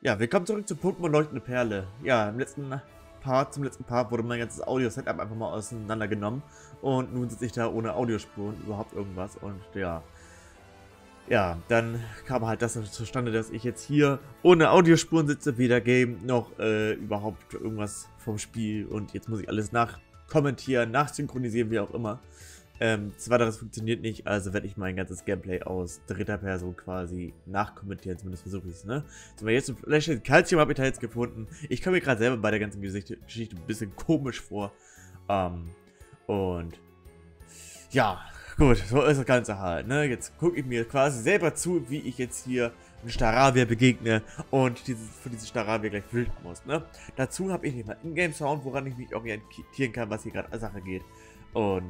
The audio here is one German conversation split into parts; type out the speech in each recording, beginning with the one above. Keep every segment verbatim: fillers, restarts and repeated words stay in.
Ja, willkommen zurück zu Pokémon Leuchtende Perle. Ja, im letzten Part, zum letzten Part wurde mein ganzes Audio-Setup einfach mal auseinandergenommen. Und nun sitze ich da ohne Audiospuren, überhaupt irgendwas. Und ja, ja, dann kam halt das zustande, dass ich jetzt hier ohne Audiospuren sitze, weder Game noch äh, überhaupt irgendwas vom Spiel. Und jetzt muss ich alles nachkommentieren, nachsynchronisieren, wie auch immer. Ähm, zweiteres funktioniert nicht, also werde ich mein ganzes Gameplay aus dritter Person quasi nachkommentieren, zumindest versuche ich es, ne? Zum Beispiel jetzt ein Fläschchen Calcium habe ich da jetzt gefunden. Ich komme mir gerade selber bei der ganzen Geschichte, Geschichte ein bisschen komisch vor. Ähm, und ja, gut, so ist das Ganze halt, ne? Jetzt gucke ich mir quasi selber zu, wie ich jetzt hier einen Staravia begegne und dieses, für diesen Staravia gleich flüchten muss, ne? Dazu habe ich nicht mal Ingame-Sound, woran ich mich orientieren kann, was hier gerade Sache geht. Und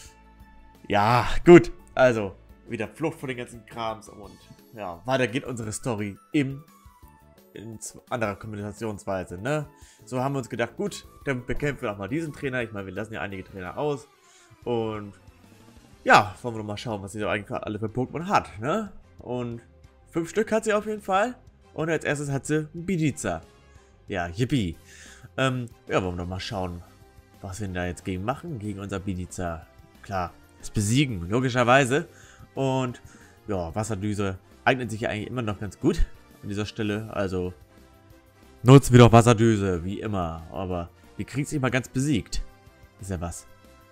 ja, gut. Also, wieder Flucht vor den ganzen Krams und ja, weiter geht unsere Story im, in anderer Kommunikationsweise, ne? So haben wir uns gedacht, gut, dann bekämpfen wir auch mal diesen Trainer. Ich meine, wir lassen ja einige Trainer aus. Und ja, wollen wir doch mal schauen, was sie so eigentlich alle für Pokémon hat, ne? Und fünf Stück hat sie auf jeden Fall. Und als erstes hat sie Bidiza. Ja, yippie. Ähm, ja, wollen wir doch mal schauen, was wir denn da jetzt gegen machen, gegen unser Bidiza. Klar. Das Besiegen, logischerweise. Und ja, Wasserdüse eignet sich ja eigentlich immer noch ganz gut an dieser Stelle. Also nutzen wir doch Wasserdüse, wie immer. Aber wir kriegen es nicht mal ganz besiegt. Ist ja was.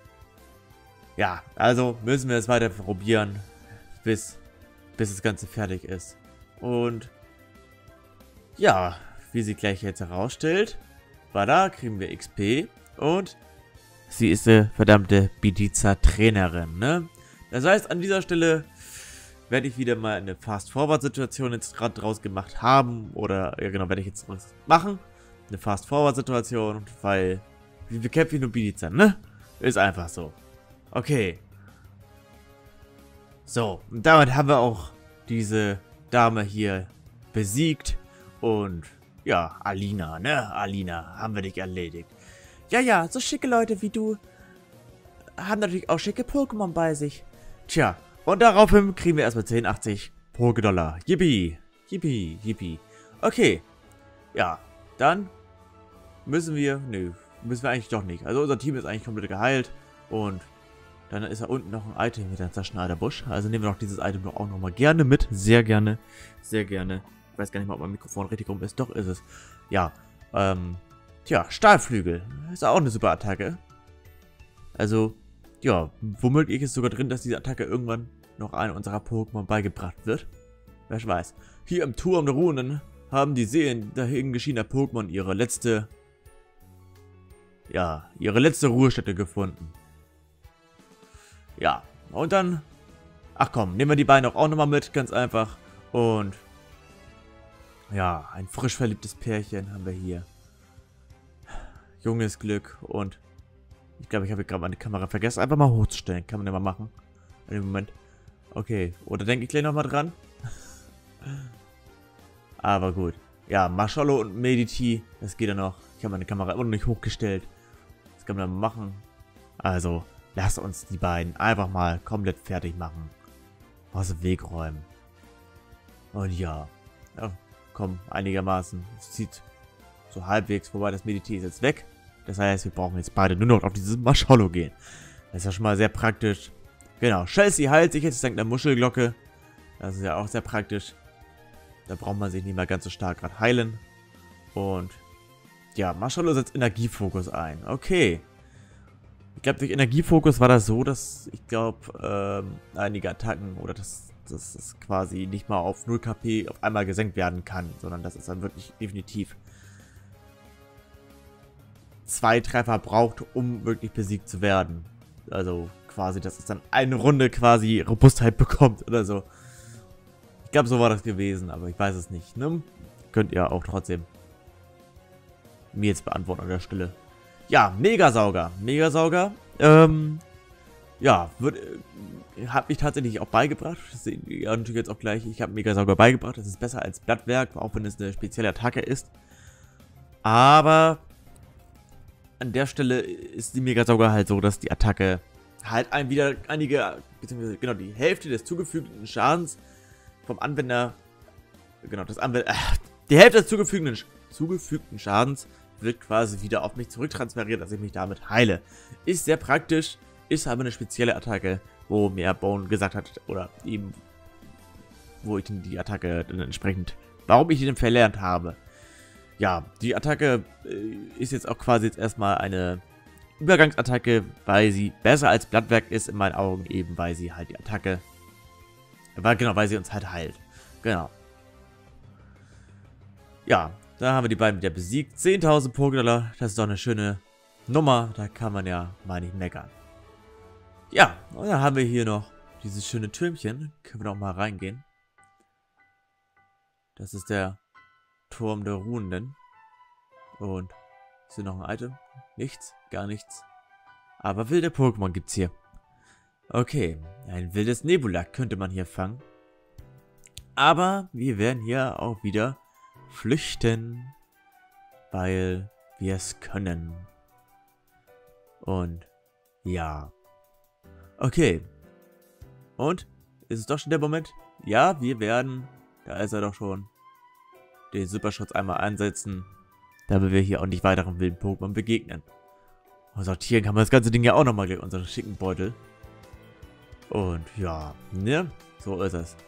Ja, also müssen wir es weiter probieren, bis, bis das Ganze fertig ist. Und ja, wie sich gleich jetzt herausstellt, war da, kriegen wir X P und sie ist eine verdammte Bidiza-Trainerin, ne? Das heißt, an dieser Stelle werde ich wieder mal eine Fast-Forward-Situation jetzt gerade draus gemacht haben. Oder, ja genau, werde ich jetzt machen. Eine Fast-Forward-Situation, weil wir bekämpfen nur Bidiza, ne? Ist einfach so. Okay. So, und damit haben wir auch diese Dame hier besiegt. Und, ja, Alina, ne? Alina, haben wir dich erledigt. Ja, ja, so schicke Leute wie du haben natürlich auch schicke Pokémon bei sich. Tja, und daraufhin kriegen wir erstmal zehn achtzig pro Dollar. Yippie, yippie, yippie. Okay, ja, dann müssen wir, nö, müssen wir eigentlich doch nicht. Also unser Team ist eigentlich komplett geheilt und dann ist da unten noch ein Item mit einem Zerschneiderbusch. Also nehmen wir doch dieses Item doch auch nochmal gerne mit. Sehr gerne, sehr gerne. Ich weiß gar nicht mal, ob mein Mikrofon richtig rum ist. Doch, ist es. Ja, ähm... Tja, Stahlflügel. Ist auch eine super Attacke. Also, ja, womöglich ist sogar drin, dass diese Attacke irgendwann noch einem unserer Pokémon beigebracht wird. Wer weiß. Hier im Turm der Runen haben die Seelen dahin geschiedener Pokémon ihre letzte, ja, ihre letzte Ruhestätte gefunden. Ja, und dann, ach komm, nehmen wir die beiden auch nochmal mit, ganz einfach. Und, ja, ein frisch verliebtes Pärchen haben wir hier. Junges Glück und ich glaube, ich habe gerade meine Kamera vergessen. Einfach mal hochzustellen. Kann man ja mal machen. In dem Moment. Okay. Oder denke ich gleich nochmal dran? Aber gut. Ja, Marshmallow und Mediti. Das geht ja noch. Ich habe meine Kamera immer noch nicht hochgestellt. Das kann man dann machen. Also, lasst uns die beiden einfach mal komplett fertig machen. Aus dem Weg räumen. Und ja. Ja, komm, einigermaßen. Es zieht so halbwegs vorbei. Das Mediti ist jetzt weg. Das heißt, wir brauchen jetzt beide nur noch auf dieses Marshmallow gehen. Das ist ja schon mal sehr praktisch. Genau, Chelsea heilt sich jetzt dank der Muschelglocke. Das ist ja auch sehr praktisch. Da braucht man sich nicht mehr ganz so stark gerade heilen. Und ja, Marshmallow setzt Energiefokus ein. Okay. Ich glaube, durch Energiefokus war das so, dass ich glaube, ähm, einige Attacken oder dass das es quasi nicht mal auf null K P auf einmal gesenkt werden kann, sondern das ist dann wirklich definitiv zwei Treffer braucht, um wirklich besiegt zu werden. Also quasi, dass es dann eine Runde quasi Robustheit bekommt oder so. Ich glaube, so war das gewesen, aber ich weiß es nicht. Ne? Könnt ihr auch trotzdem mir jetzt beantworten an der Stelle. Ja, Megasauger. Megasauger, ähm, ja, wird, äh, hat mich tatsächlich auch beigebracht. Das sehen wir natürlich jetzt auch gleich. Ich habe Megasauger beigebracht. Das ist besser als Blattwerk, auch wenn es eine spezielle Attacke ist. Aber an der Stelle ist die Megasauger halt so, dass die Attacke halt ein wieder einige, beziehungsweise genau die Hälfte des zugefügten Schadens vom Anwender, genau, das Anwender, äh, Die Hälfte des zugefügten, zugefügten Schadens wird quasi wieder auf mich zurücktransferiert, dass ich mich damit heile. Ist sehr praktisch, ist aber eine spezielle Attacke, wo mir Bone gesagt hat, oder eben, wo ich die Attacke dann entsprechend, warum ich die denn verlernt habe. Ja, die Attacke äh, ist jetzt auch quasi jetzt erstmal eine Übergangsattacke, weil sie besser als Blattwerk ist, in meinen Augen, eben weil sie halt die Attacke, weil, genau, weil sie uns halt heilt. Genau. Ja, da haben wir die beiden wieder besiegt. zehntausend Pokédollar, das ist doch eine schöne Nummer, da kann man ja mal nicht meckern. Ja, und dann haben wir hier noch dieses schöne Türmchen, können wir noch mal reingehen. Das ist der Turm der Ruhenden. Und ist hier noch ein Item? Nichts, gar nichts. Aber wilde Pokémon gibt's hier. Okay, ein wildes Nebulak könnte man hier fangen. Aber wir werden hier auch wieder flüchten, weil wir es können. Und ja. Okay. Und? Ist es doch schon der Moment? Ja, wir werden, da ist er doch schon, den Superschutz einmal einsetzen, damit wir hier auch nicht weiteren wilden Pokémon begegnen. Und sortieren kann man das ganze Ding ja auch nochmal gleich, unseren schicken Beutel. Und ja, ne? So ist es.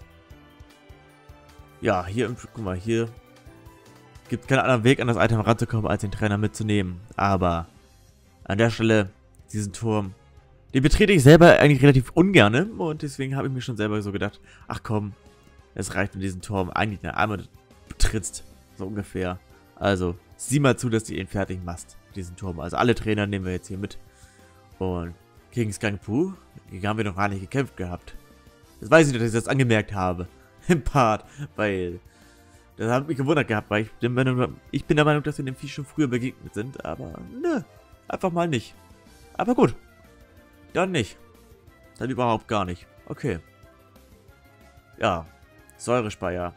Ja, hier, guck mal, hier gibt es keinen anderen Weg, an das Item ranzukommen, als den Trainer mitzunehmen. Aber an der Stelle, diesen Turm, den betrete ich selber eigentlich relativ ungern. Und deswegen habe ich mir schon selber so gedacht, ach komm, es reicht, wenn diesen Turm eigentlich eine einmal betrittst. So ungefähr. Also, sieh mal zu, dass du ihn fertig machst, diesen Turm. Also alle Trainer nehmen wir jetzt hier mit. Und gegen Skangpu, gegen haben wir noch gar nicht gekämpft gehabt. Das weiß ich nicht, dass ich das angemerkt habe. Im Part, weil das hat mich gewundert gehabt, weil ich, der Meinung, ich bin der Meinung, dass wir dem Vieh schon früher begegnet sind, aber nö, einfach mal nicht. Aber gut, dann nicht. Dann überhaupt gar nicht. Okay. Ja, Säurespeier.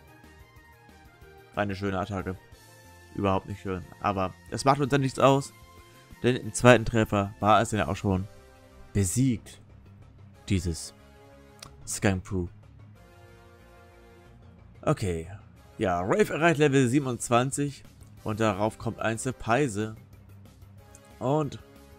Eine schöne Attacke. Überhaupt nicht schön, aber es macht uns dann nichts aus, denn im zweiten Treffer war es ja auch schon besiegt. Dieses Skangpu. Okay. Ja, Rave erreicht Level siebenundzwanzig und darauf kommt ein Serpeise. Und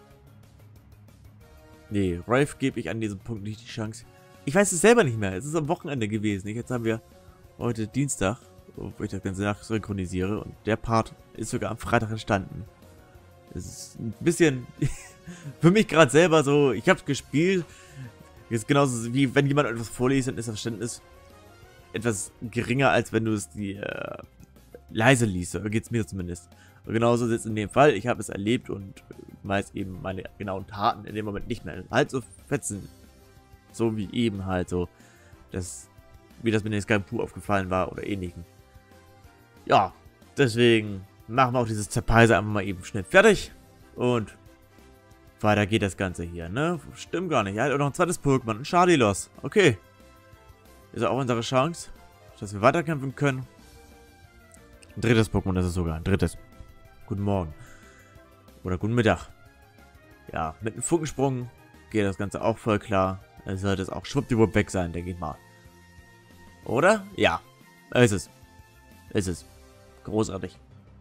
nee, Rave gebe ich an diesem Punkt nicht die Chance. Ich weiß es selber nicht mehr. Es ist am Wochenende gewesen. Jetzt haben wir heute Dienstag, wo ich das Ganze nachsynchronisiere. Und der Part ist sogar am Freitag entstanden. Es ist ein bisschen für mich gerade selber so, ich habe es gespielt. Ist genauso wie wenn jemand etwas vorliest, dann ist das Verständnis etwas geringer, als wenn du es die äh, leise liest. So geht es mir zumindest. Und genauso ist es in dem Fall. Ich habe es erlebt und weiß eben meine genauen Taten in dem Moment nicht mehr. Halt so fetzen. So wie eben halt so. Das, wie das mit den Skangpu aufgefallen war oder ähnlichem. Ja, deswegen machen wir auch dieses Zerpeise einfach mal eben schnell fertig. Und weiter geht das Ganze hier, ne? Stimmt gar nicht. Er hat auch noch ein zweites Pokémon. Ein Chadilos. Okay. Ist auch unsere Chance, dass wir weiterkämpfen können. Ein drittes Pokémon, das ist sogar ein drittes. Guten Morgen. Oder guten Mittag. Ja, mit einem Funkensprung geht das Ganze auch voll klar. Dann sollte es auch schwuppdiwupp weg sein, denke ich mal. Oder? Ja. Ist es. Ist es. Großartig.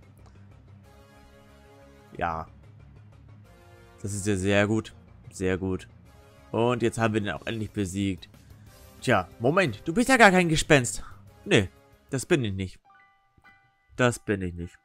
Ja. Das ist ja sehr gut. Sehr gut. Und jetzt haben wir den auch endlich besiegt. Tja, Moment, du bist ja gar kein Gespenst. Nee, das bin ich nicht. Das bin ich nicht.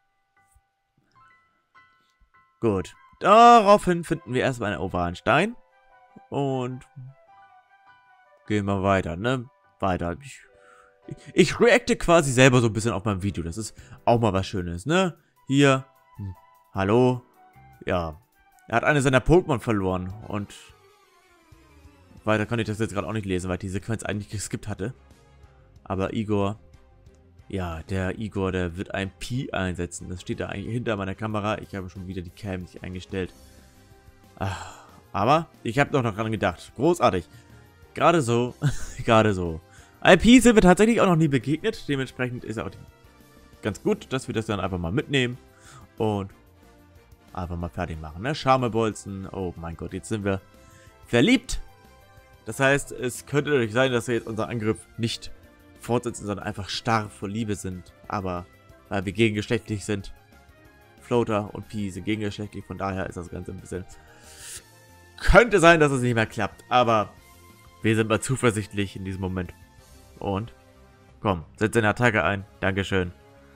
Gut. Daraufhin finden wir erstmal einen ovalen Stein. Und gehen wir weiter, ne? Weiter. Ich, ich reacte quasi selber so ein bisschen auf meinem Video. Das ist auch mal was Schönes, ne? Hier. Hm, hallo. Ja. Er hat eine seiner Pokémon verloren. Und weiter kann ich das jetzt gerade auch nicht lesen, weil ich die Sequenz eigentlich geskippt hatte. Aber Igor, ja, der Igor, der wird ein Pi einsetzen. Das steht da eigentlich hinter meiner Kamera. Ich habe schon wieder die Cam nicht eingestellt. Ach, aber ich habe doch noch dran gedacht. Großartig. Gerade so, gerade so. Ein Pi sind wir tatsächlich auch noch nie begegnet. Dementsprechend ist auch ganz gut, dass wir das dann einfach mal mitnehmen. Und einfach mal fertig machen, ne? Charmebolzen. Oh mein Gott, jetzt sind wir verliebt. Das heißt, es könnte natürlich sein, dass wir jetzt unseren Angriff nicht fortsetzen, sondern einfach starr vor Liebe sind. Aber weil wir gegengeschlechtlich sind. Floater und Pi sind gegengeschlechtlich, von daher ist das Ganze ein bisschen... Könnte sein, dass es nicht mehr klappt, aber wir sind mal zuversichtlich in diesem Moment. Und, komm, setz deine Attacke ein. Dankeschön.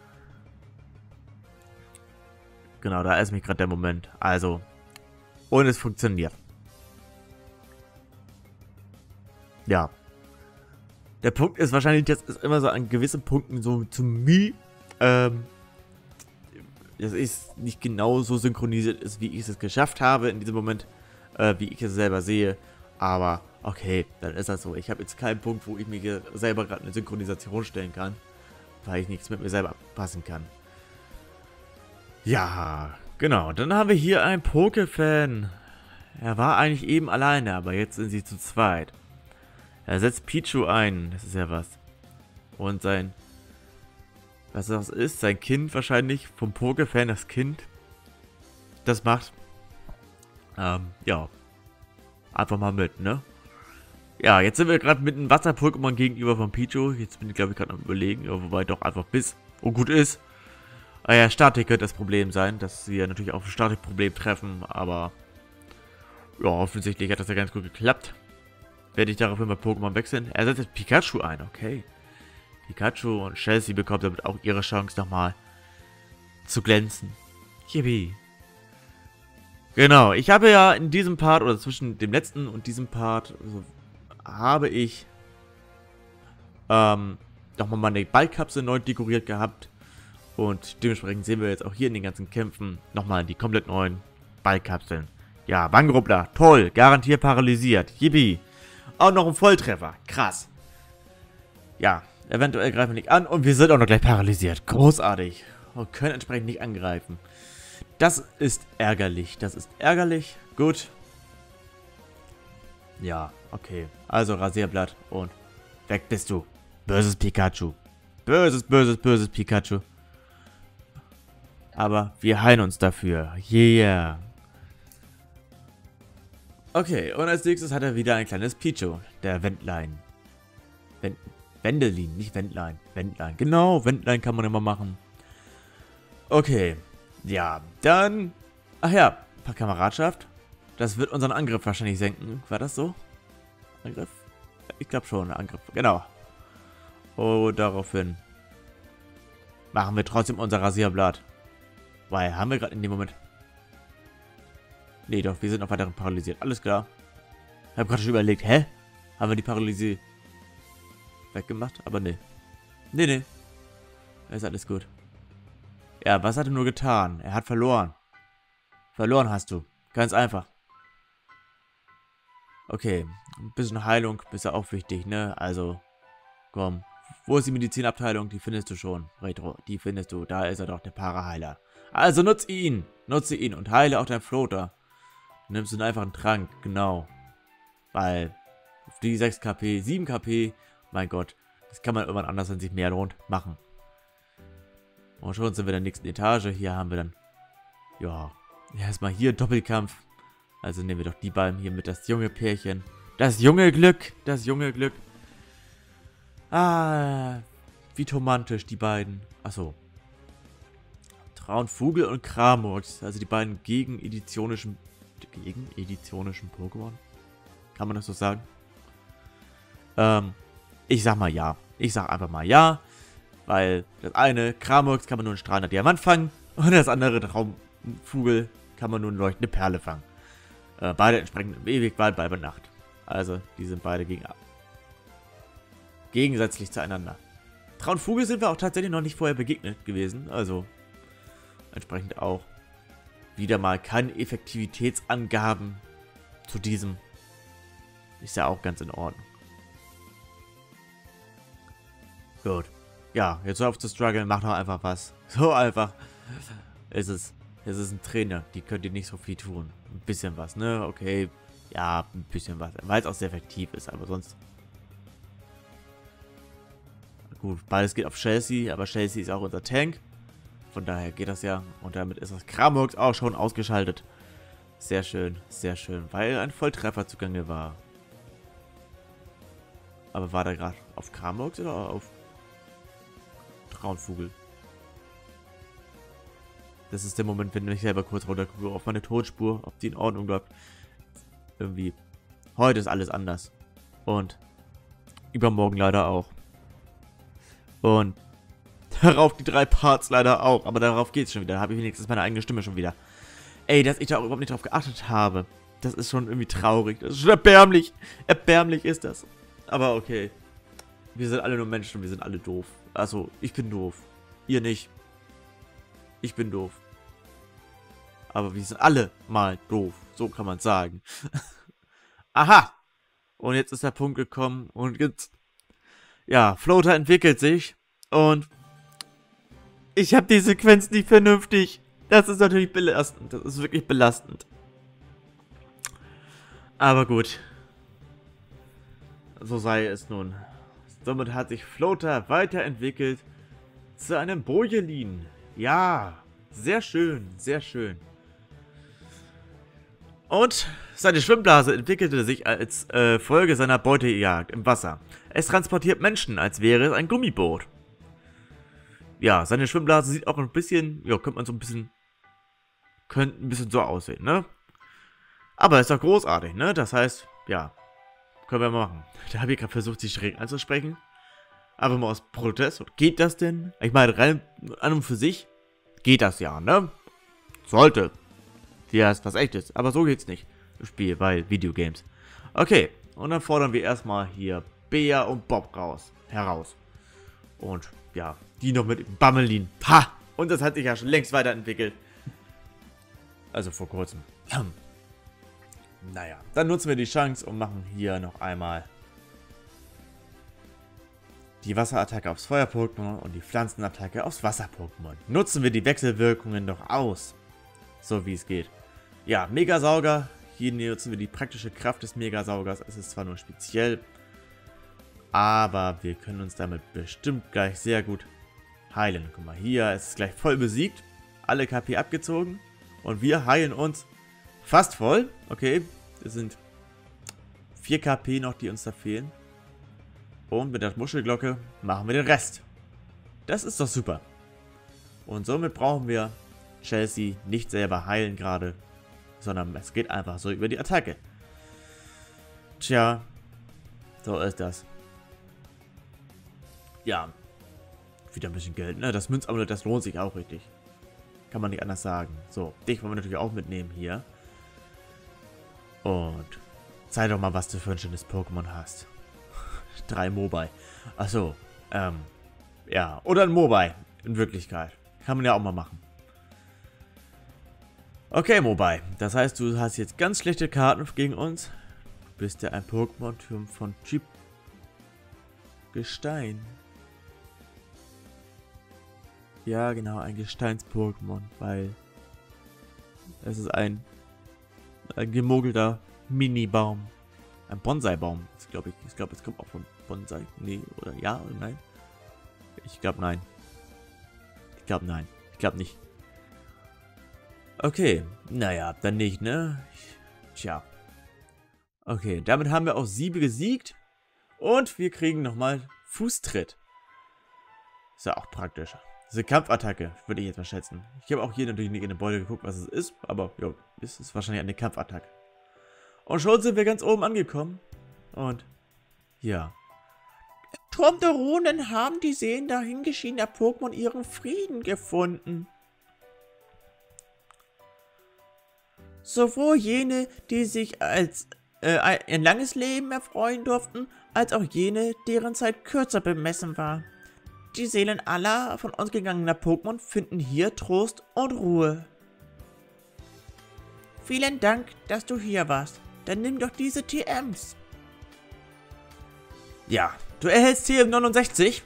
Genau, da ist mich gerade der Moment. Also, und es funktioniert. Ja. Der Punkt ist wahrscheinlich, das ist immer so an gewissen Punkten so zu mir, ähm, dass es nicht genau so synchronisiert ist, wie ich es geschafft habe in diesem Moment, äh, wie ich es selber sehe. Aber okay, dann ist das so. Ich habe jetzt keinen Punkt, wo ich mir selber gerade eine Synchronisation stellen kann, weil ich nichts mit mir selber passen kann. Ja, genau. Dann haben wir hier einen Poké-Fan. Er war eigentlich eben alleine, aber jetzt sind sie zu zweit. Er setzt Pichu ein. Das ist ja was. Und sein... Was das ist? Sein Kind wahrscheinlich. Vom Poké-Fan das Kind. Das macht... Ähm, ja. Einfach mal mit, ne? Ja, jetzt sind wir gerade mit einem Wasser-Pokémon gegenüber von Pichu. Jetzt bin ich, glaube ich, gerade am Überlegen. Ja, wobei doch einfach bis... Oh, gut ist. Ah ja, Statik könnte das Problem sein, dass sie ja natürlich auch ein Statikproblem treffen, aber ja, offensichtlich hat das ja ganz gut geklappt. Werde ich daraufhin bei Pokémon wechseln. Er setzt jetzt Pikachu ein, okay. Pikachu und Chelsea bekommt damit auch ihre Chance nochmal zu glänzen. Yippie. Genau, ich habe ja in diesem Part, oder zwischen dem letzten und diesem Part, also, habe ich ähm, nochmal meine Ballkapsel neu dekoriert gehabt. Und dementsprechend sehen wir jetzt auch hier in den ganzen Kämpfen nochmal die komplett neuen Ballkapseln. Ja, Wanggruppler, toll, garantiert paralysiert, yippie. Auch noch ein Volltreffer, krass. Ja, eventuell greifen wir nicht an und wir sind auch noch gleich paralysiert, großartig. Und können entsprechend nicht angreifen. Das ist ärgerlich, das ist ärgerlich, gut. Ja, okay, also Rasierblatt und weg bist du. Böses Pikachu. Böses, böses, böses Pikachu. Aber wir heilen uns dafür. Yeah. Okay, und als nächstes hat er wieder ein kleines Pichu. Der Wendlein. Wend Wendelin, nicht Wendlein. Wendlein. Genau, Wendlein kann man immer machen. Okay. Ja, dann... Ach ja, ein paar Kameradschaft. Das wird unseren Angriff wahrscheinlich senken. War das so? Angriff? Ich glaube schon, Angriff. Genau. Oh, daraufhin machen wir trotzdem unser Rasierblatt. Weil, haben wir gerade in dem Moment... Nee, doch, wir sind noch weiterhin paralysiert. Alles klar. Ich habe gerade schon überlegt, hä? Haben wir die Paralysie weggemacht? Aber nee. Nee, nee. Ist alles gut. Ja, was hat er nur getan? Er hat verloren. Verloren hast du. Ganz einfach. Okay. Ein bisschen Heilung ist ja auch wichtig, ne? Also, komm. Wo ist die Medizinabteilung? Die findest du schon. Retro, die findest du. Da ist er doch, der Paraheiler. Also nutze ihn. Nutze ihn und heile auch deinen Floater. Du nimmst ihn einfach einen Trank. Genau. Weil auf die sechs KP, sieben KP, mein Gott, das kann man irgendwann anders, wenn es sich mehr lohnt, machen. Und schon sind wir in der nächsten Etage. Hier haben wir dann, ja, erstmal hier Doppelkampf. Also nehmen wir doch die beiden hier mit, das junge Pärchen. Das junge Glück, das junge Glück. Ah, wie romantisch, die beiden. Achso. Traunvogel und Kramux, also die beiden gegen-editionischen, gegen-editionischen Pokémon. Kann man das so sagen? Ähm, ich sag mal ja. Ich sag einfach mal ja. Weil das eine, Kramux, kann man nur einen strahlender Diamant fangen. Und das andere, Traumvogel, kann man nur eine leuchtende Perle fangen. Äh, beide entsprechend im Ewigwald, bei Nacht. Also, die sind beide gegen, gegensätzlich zueinander. Traunvogel sind wir auch tatsächlich noch nicht vorher begegnet gewesen. Also, entsprechend auch wieder mal keine Effektivitätsangaben zu diesem. Ist ja auch ganz in Ordnung. Gut. Ja, jetzt hör auf zu strugglen, mach doch einfach was. So einfach ist es. Es ist ein Trainer, die könnt ihr nicht so viel tun. Ein bisschen was, ne? Okay, ja, ein bisschen was. Weil es auch sehr effektiv ist, aber sonst... Gut, beides geht auf Chelsea, aber Chelsea ist auch unser Tank. Von daher geht das ja. Und damit ist das Kramux auch schon ausgeschaltet. Sehr schön, sehr schön, weil ein Volltreffer zugange war. Aber war der gerade auf Kramux oder auf Traunvogel? Das ist der Moment, wenn ich selber kurz runter gucke auf meine Tonspur, ob die in Ordnung bleibt. Irgendwie. Heute ist alles anders. Und übermorgen leider auch. Und darauf die drei Parts leider auch. Aber darauf geht's schon wieder. Da habe ich wenigstens meine eigene Stimme schon wieder. Ey, dass ich da auch überhaupt nicht drauf geachtet habe. Das ist schon irgendwie traurig. Das ist schon erbärmlich. Erbärmlich ist das. Aber okay. Wir sind alle nur Menschen und wir sind alle doof. Also, ich bin doof. Ihr nicht. Ich bin doof. Aber wir sind alle mal doof. So kann man sagen. Aha. Und jetzt ist der Punkt gekommen. Und jetzt... Ja, Floater entwickelt sich. Und... Ich habe die Sequenz nicht vernünftig. Das ist natürlich belastend. Das ist wirklich belastend. Aber gut. So sei es nun. Somit hat sich Floater weiterentwickelt zu einem Bojelin. Ja, sehr schön, sehr schön. Und seine Schwimmblase entwickelte sich als äh, Folge seiner Beutejagd im Wasser. Es transportiert Menschen, als wäre es ein Gummiboot. Ja, seine Schwimmblase sieht auch ein bisschen, ja, könnte man so ein bisschen, könnte ein bisschen so aussehen, ne? Aber ist doch großartig, ne? Das heißt, ja, können wir mal machen. Da habe ich gerade versucht, sie schräg anzusprechen. Aber mal aus Protest. Geht das denn? Ich meine, rein an und für sich geht das ja, ne? Sollte. Ja, ist was Echtes. Aber so geht's nicht im Spiel, weil Videogames. Okay, und dann fordern wir erstmal hier Bea und Bob raus, heraus. Und ja, die noch mit Bammelin. Ha! Und das hat sich ja schon längst weiterentwickelt. Also vor kurzem. Naja, dann nutzen wir die Chance und machen hier noch einmal die Wasserattacke aufs Feuer-Pokémon und die Pflanzenattacke aufs Wasser-Pokémon. Nutzen wir die Wechselwirkungen doch aus. So wie es geht. Ja, Megasauger. Hier nutzen wir die praktische Kraft des Megasaugers. Es ist zwar nur speziell, aber wir können uns damit bestimmt gleich sehr gut heilen. Guck mal, hier ist es gleich voll besiegt. Alle K P abgezogen. Und wir heilen uns fast voll. Okay, es sind vier K P noch, die uns da fehlen. Und mit der Muschelglocke machen wir den Rest. Das ist doch super. Und somit brauchen wir Chelsea nicht selber heilen gerade, sondern es geht einfach so über die Attacke. Tja, so ist das. Ja, wieder ein bisschen Geld, ne? Das Münzamulett, das lohnt sich auch richtig. Kann man nicht anders sagen. So, dich wollen wir natürlich auch mitnehmen hier. Und zeig doch mal, was du für ein schönes Pokémon hast. Drei Mobile. Achso, ähm, ja. Oder ein Mobile, in Wirklichkeit. Kann man ja auch mal machen. Okay, Mobile. Das heißt, du hast jetzt ganz schlechte Karten gegen uns. Du bist ja ein Pokémon-Typ von Typ Gestein. Ja, genau, ein Gesteins-Pokémon, weil es ist ein, ein gemogelter Mini-Baum. Ein Bonsai-Baum. Das glaube ich. Ich glaube, es kommt auch von Bonsai. Nee, oder ja oder nein? Ich glaube nein. Ich glaube nein. Ich glaube nicht. Okay. Naja, dann nicht, ne? Tja. Okay, damit haben wir auch Siebe gesiegt. Und wir kriegen nochmal Fußtritt. Ist ja auch praktisch. Das ist eine Kampfattacke, würde ich jetzt mal schätzen. Ich habe auch hier natürlich nicht in der Beute geguckt, was es ist. Aber ja, es ist wahrscheinlich eine Kampfattacke. Und schon sind wir ganz oben angekommen. Und ja. Im Turm der Runen haben die Seelen dahingeschiedener Pokémon ihren Frieden gefunden. Sowohl jene, die sich als äh, ein langes Leben erfreuen durften, als auch jene, deren Zeit kürzer bemessen war. Die Seelen aller von uns gegangener Pokémon finden hier Trost und Ruhe. Vielen Dank, dass du hier warst. Dann nimm doch diese T Ms. Ja, du erhältst T M neunundsechzig.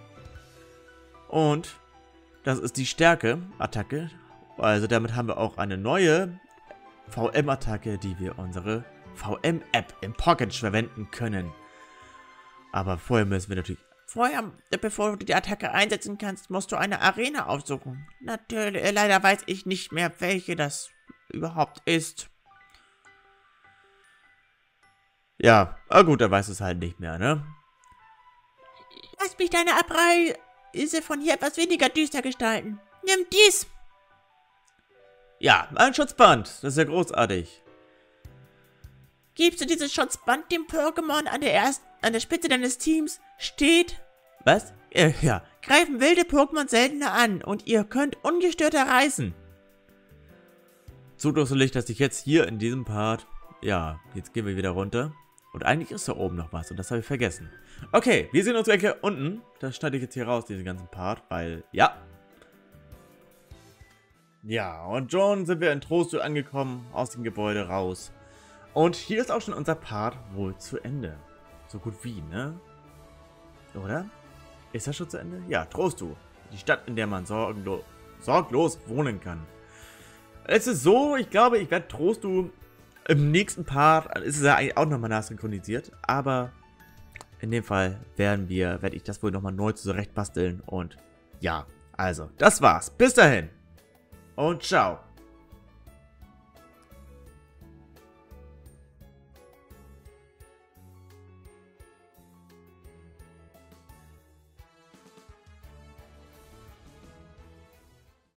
Und das ist die Stärke-Attacke. Also damit haben wir auch eine neue V M-Attacke, die wir unsere V M-App im Pocket verwenden können. Aber vorher müssen wir natürlich... Vorher, bevor du die Attacke einsetzen kannst, musst du eine Arena aufsuchen. Natürlich, äh, leider weiß ich nicht mehr, welche das überhaupt ist. Ja, aber gut, dann weiß es halt nicht mehr, ne? Lass mich deine Abreise von hier etwas weniger düster gestalten. Nimm dies! Ja, ein Schutzband. Das ist ja großartig. Gibst du dieses Schutzband dem Pokémon an der ersten, an der Spitze deines Teams steht? Was? Äh, ja. Greifen wilde Pokémon seltener an und ihr könnt ungestörter reisen. So dusselig, dass ich jetzt hier in diesem Part... Ja, jetzt gehen wir wieder runter. Und eigentlich ist da oben noch was und das habe ich vergessen. Okay, wir sehen uns gleich hier unten. Das schneide ich jetzt hier raus, diesen ganzen Part, weil... Ja. Ja, und schon sind wir in Trostö angekommen, aus dem Gebäude raus. Und hier ist auch schon unser Part wohl zu Ende. So gut wie, ne? Oder? Ist das schon zu Ende? Ja, Trostö. Die Stadt, in der man sorglo sorglos wohnen kann. Es ist so, ich glaube, ich werde Trostö im nächsten Part, ist es ja eigentlich auch nochmal nachsynchronisiert, aber in dem Fall werden wir, werde ich das wohl nochmal neu zurecht basteln und ja, also, das war's. Bis dahin und ciao.